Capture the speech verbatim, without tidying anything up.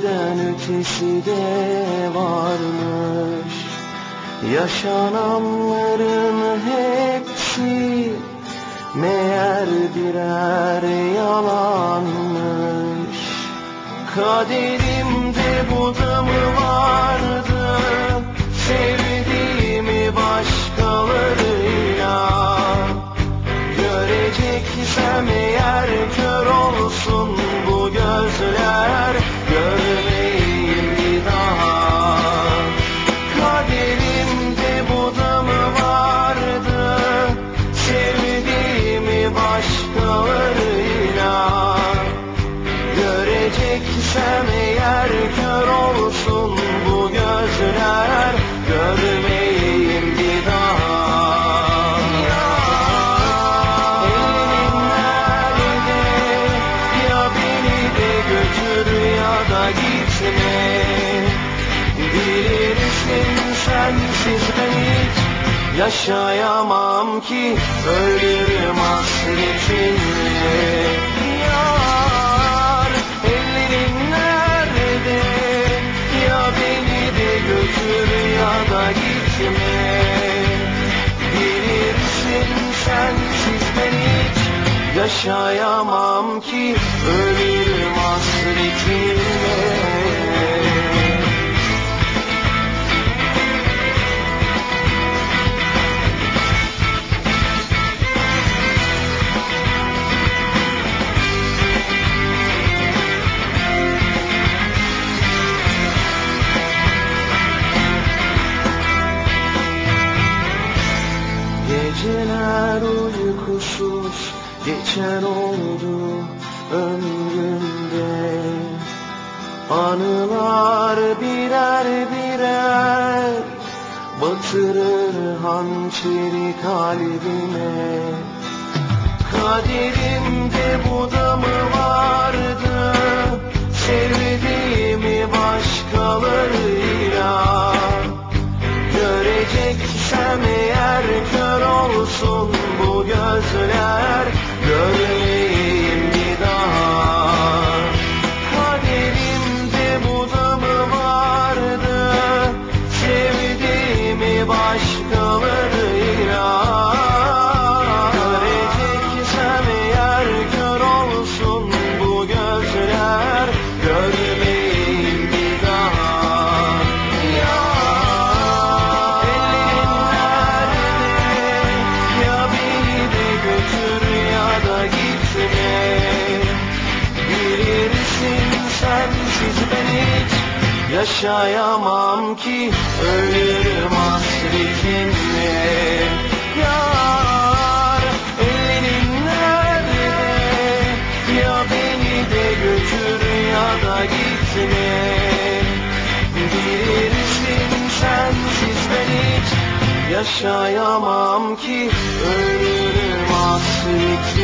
Senden ötesi de varmış. Yaşananların hepsi meğer birer yalanmış. Kaderimde bu da mı vardı, sevdiğimi başkalarıyla? Göreceksem eğer kör olsun bu gözler, görmeyeyim bir daha. Kaderimde bu da mı vardı, sevdiğimi başkalarıyla? Göreceksem eğer kör olsun bu gözler, görmeyeyim bir daha. Elin nerede, ya beni de götür ya da gitme. Bilirsin sensiz ben hiç yaşayamam ki, ölürüm hasretinle. Yar, ellerin nerede, ya beni de götür ya da gitme. Bilirsin sensiz ben hiç yaşayamam ki, ölürüm hasretinle. Geceler uykusuz geçer oldu ömrümde. Anılar birer birer batırır hançeri kalbime. Kaderimde bu da mı vardı, sevdiğimi başkalarıyla? Göreceksem eğer kör olsun bu gözler, görmeyeyim bir daha. Kaderimde bu da mı vardı, sevdiğimi başkalarıyla? Göreceksem eğer kör olsun bu gözler, görmeyeyim bir daha. Sensiz ben hiç yaşayamam ki, ölürüm hasretinle. Yar, ellerin nerede, ya beni de götür ya da gitme. Bilirsin sensiz ben hiç yaşayamam ki, ölürüm hasretinle.